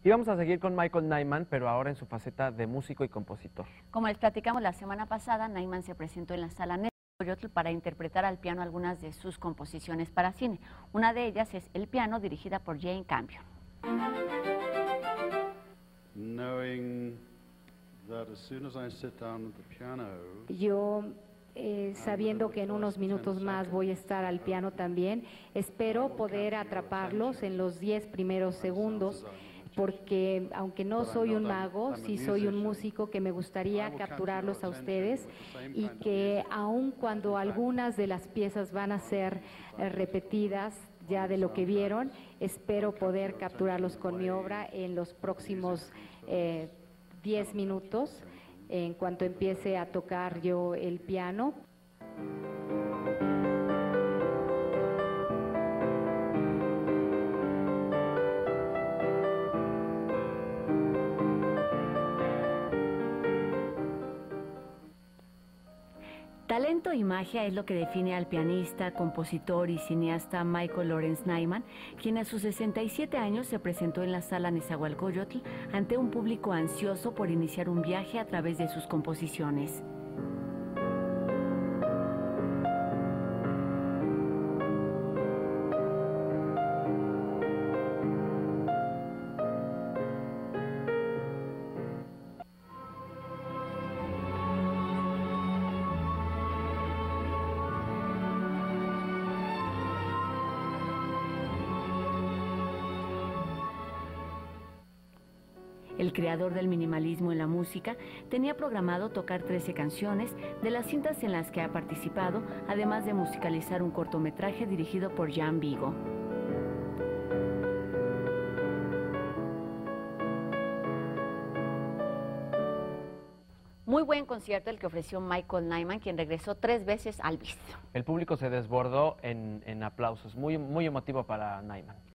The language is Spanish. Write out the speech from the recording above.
Y vamos a seguir con Michael Nyman, pero ahora en su faceta de músico y compositor. Como les platicamos la semana pasada, Nyman se presentó en la Sala Nezahualcóyotl para interpretar al piano algunas de sus composiciones para cine. Una de ellas es El piano, dirigida por Jane Campion. Yo, sabiendo que en unos minutos más voy a estar al piano también, espero poder atraparlos en los 10 primeros segundos, porque aunque no soy un mago, sí soy un músico que me gustaría capturarlos a ustedes, y que aun cuando algunas de las piezas van a ser repetidas ya de lo que vieron, espero poder capturarlos con mi obra en los próximos 10 minutos, en cuanto empiece a tocar yo el piano. Talento y magia es lo que define al pianista, compositor y cineasta Michael Lawrence Nyman, quien a sus 67 años se presentó en la Sala Nezahualcóyotl ante un público ansioso por iniciar un viaje a través de sus composiciones. El creador del minimalismo en la música tenía programado tocar 13 canciones de las cintas en las que ha participado, además de musicalizar un cortometraje dirigido por Jean Vigo. Muy buen concierto el que ofreció Michael Nyman, quien regresó 3 veces al BIS. El público se desbordó en aplausos, muy emotivo para Nyman.